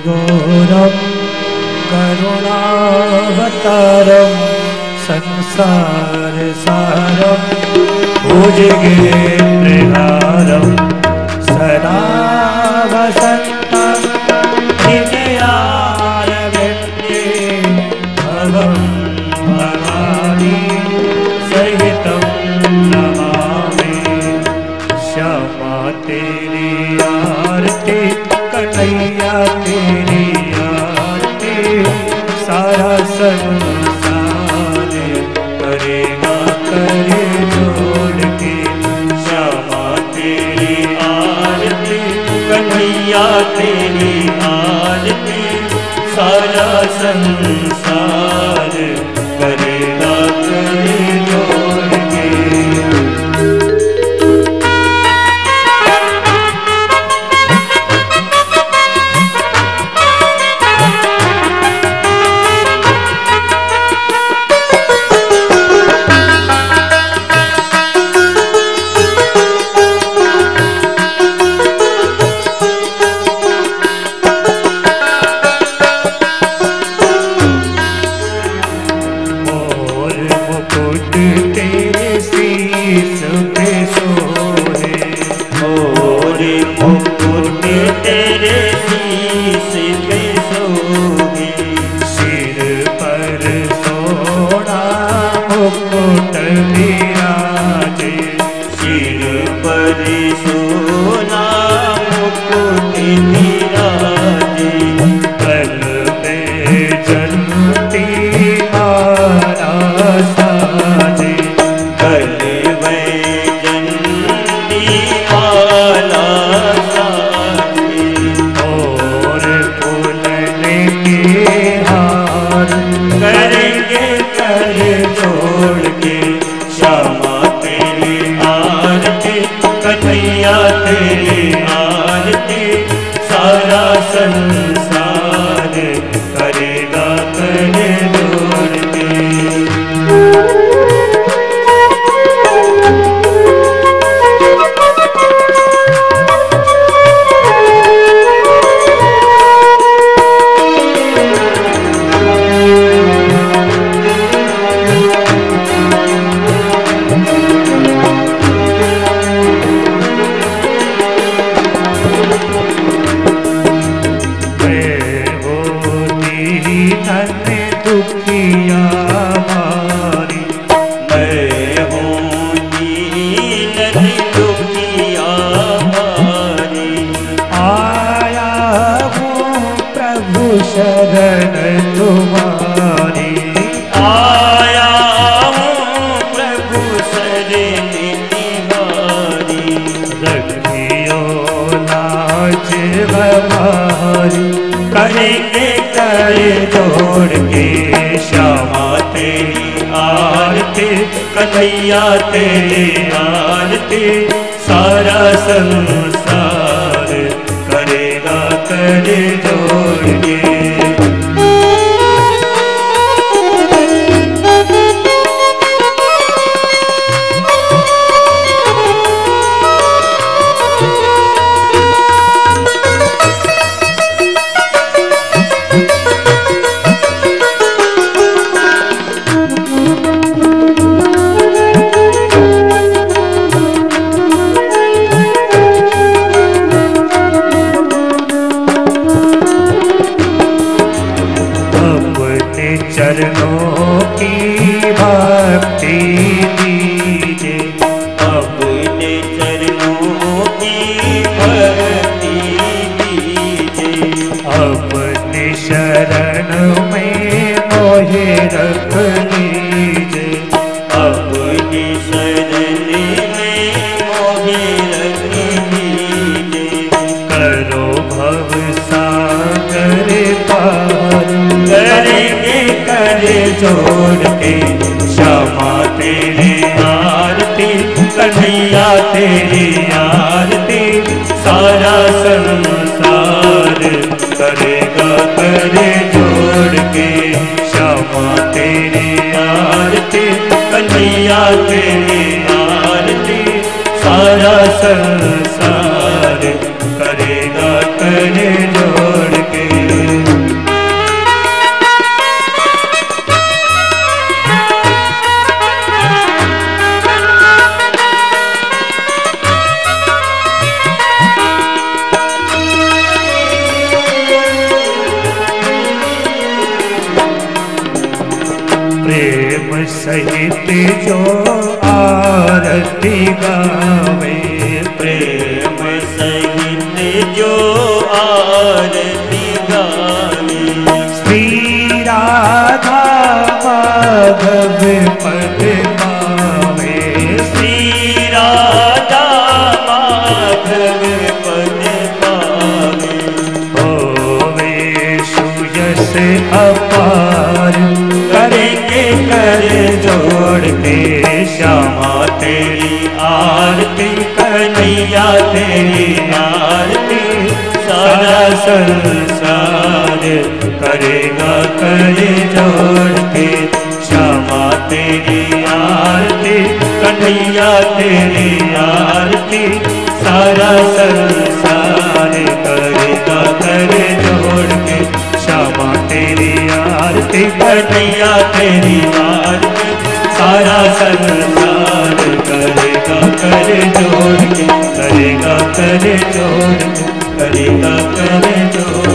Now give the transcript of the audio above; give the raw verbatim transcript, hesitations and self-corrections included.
घोरम करुणावतारम संसार सारम भुजगेन्द्रहारम सदा वसन्तं हृदयारविन्दे भवं भवानी सहितं नमामि। श्यामा तेरी आरती कन्हैया तेरी आरती सारा संसार करेगा करे जोड़ के। श्यामा तेरी आरती कन्हैया तेरी आरती सारा संसार करेगा करे जोड़ के। कन्हैया तेरी आरती सारा संसार करेगा करे जोड़ के। चरणों की भक्ति दीजिए, अपने चरणों की भक्ति दीजिए। अपने शरण में मोहे रख लीजिए, अपनी शरण में मोहे रख लीजिए। करो भव सागर पार करेंगे करे जोड़ के। श्यामा तेरी आरती कन्हैया तेरी आरती सारा संसार करेगा करे जोड़ के। श्यामा तेरी आरती कन्हैया तेरी आरती सारा संसार करेगा करे जोड़ के। सहित जो आरती गावे, प्रेम सहित जो आरती गावे। श्री राधा माधव पद पावे, श्री राधा माधव पद पावे। होवे सुयस अपार, करेंगे कर जोड़ के श्यामा तेरी आरती, कन्हैया तेरी आरती। सारा संसार करेगा कर जोड़ के श्यामा तेरी आरती, कन्हैया तेरी आरती। सारा संसार करेगा कर जोड़ के श्यामा तेरी आरती, कन्हैया तेरी आरती। सारा संसार करेगा कर जोड़ के, करेगा कर जोड़ के, करेगा कर जोड़